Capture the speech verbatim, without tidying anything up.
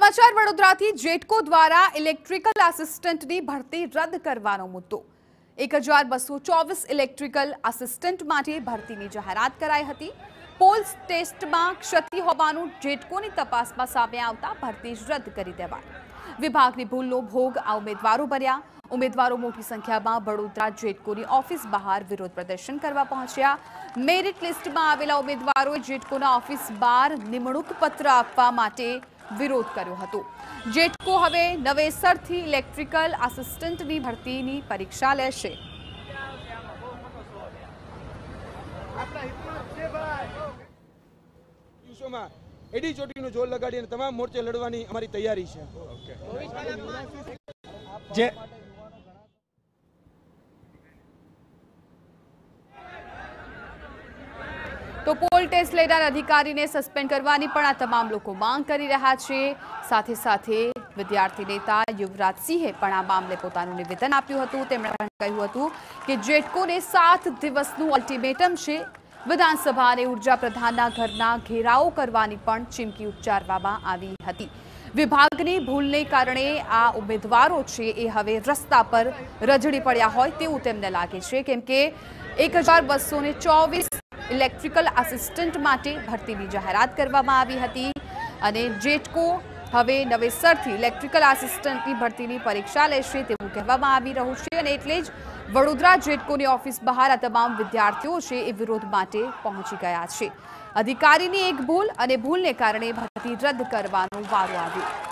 સમાચાર વડોદરાથી જેટકો દ્વારા ઇલેક્ટ્રિકલ આસિસ્ટન્ટની ભરતી રદ કરવાનો મુદ્દો એક હજાર બસો ચોવીસ ઇલેક્ટ્રિકલ આસિસ્ટન્ટ માટે ભરતીની જાહેરાત કરાઈ હતી। પોલ્સ ટેસ્ટમાં ક્ષતિ હોવાનું જેટકોની તપાસમાં સામે આવતા ભરતી રદ કરી દેવાઈ। વિભાગની ભૂલનો ભોગ આ ઉમેદવારો બન્યા। ઉમેદવારો મોટી સંખ્યામાં વડોદરા જેટકોની ઓફિસ બહાર વિરોધ પ્રદર્શન કરવા પહોંચ્યા। મેરિટ લિસ્ટમાં આવેલા ઉમેદવારોએ જેટકોના ઓફિસ બહાર નિમણૂક પત્ર આપવા માટે વિરોધ કર્યો હતો। જેટકો હવે નવેસરથી ઇલેક્ટ્રિકલ આસિસ્ટન્ટની ભરતીની પરીક્ષા લેશે। એડી ચોટીનો જોર લગાડીને તમામ મોરચે લડવાની અમારી તૈયારી છે। તો પોલ ટેસ્ટ લેનાર અધિકારીને સસ્પેન્ડ કરવાની પણ આ તમામ લોકો માંગ કરી રહ્યા છે। સાથે સાથે વિદ્યાર્થી નેતા યુવરાજસિંહે પણ આ મામલે પોતાનું નિવેદન આપ્યું હતું। તેમણે કહ્યું હતું કે જેટકોને સાત દિવસનું અલ્ટિમેટમ છે। વિધાનસભા અને ઉર્જા પ્રધાનના ઘરના ઘેરાવો કરવાની પણ ચીમકી ઉચ્ચારવામાં આવી હતી। વિભાગની ભૂલને કારણે આ ઉમેદવારો છે એ હવે રસ્તા પર રજડી પડ્યા હોય તેવું તેમને લાગે છે, કેમ કે એક હજાર બસો ને ચોવીસ ઇલેક્ટ્રિકલ આસિસ્ટન્ટ માટે ભરતીની જાહેરાત કરવામાં આવી હતી અને જેટકો હવે નવેસરથી ઇલેક્ટ્રિકલ આસિસ્ટન્ટની ભરતીની પરીક્ષા લેશે તેવું કહેવામાં આવી રહ્યું છે અને એટલે જ વડોદરા જેટકોની ઓફિસ બહાર આ તમામ વિદ્યાર્થીઓ છે એ વિરોધ માટે પહોંચી ગયા છે। અધિકારીની એક ભૂલ અને ભૂલને કારણે ભરતી રદ કરવાનો વારો આવ્યો।